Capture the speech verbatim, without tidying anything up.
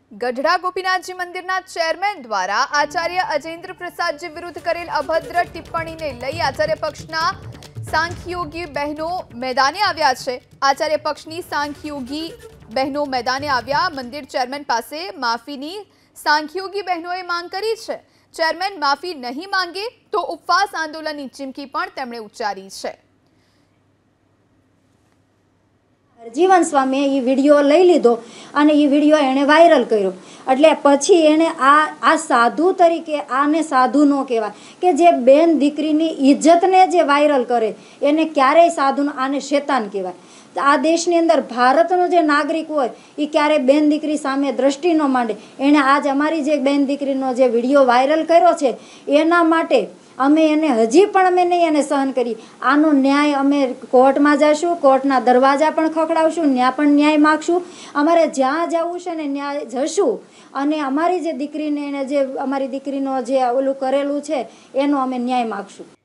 ગઢડા ગોપીનાથજી મંદિરના ચેરમેન દ્વારા આચાર્ય અજેન્દ્ર પ્રસાદજી વિરુદ્ધ કરેલ અભદ્ર ટિપ્પણીને લઈ આચાર્ય પક્ષના સાંખ્યોગી બહેનો મેદાને આવ્યા છે। આચાર્ય પક્ષની સાંખ્યોગી બહેનો મેદાને આવ્યા મંદિર ચેરમેન પાસે માફીની સાંખ્યોગી બહેનોએ માંગ કરી છે। ચેરમેન માફી નહીં માંગે તો ઉપવાસ આંદોલનની ચીમકી પણ તેમણે ઉચ્ચારી છે। जीवन स्वामी ये वीडियो लई लीधो अने ये वीडियो एने वायरल कर्यो एटले पछी एने आ आ साधु तरीके आने साधु नो कहेवाय के जे बेन दीकरीनी इज्जतने जे वायरल करे एने क्यारेय साधु आने शैतान कहेवाय। आ देशनी अंदर भारतनो जे नागरिक होय ए क्यारे बेन दीकरी सामे दृष्टि न मांडे। एने आज अमारी जे बेन दीकरीनो जे विडियो वायरल कर्यो छे एना माटे अमे एने हजी पण अमे नहीं एने सहन करी। आनो न्याय अमे कोर्ट में जशुं, कोर्टना दरवाजा पण खखडावशुं, न्याय पण न्याय मागशुं। अमारे ज्यां जवुं छे ने न्याय जशुं अने अमारी जे दीकरीने एने जे अमारी दीकरीनो जे ओलुं करेलुं छे एनो अमे न्याय मागशुं।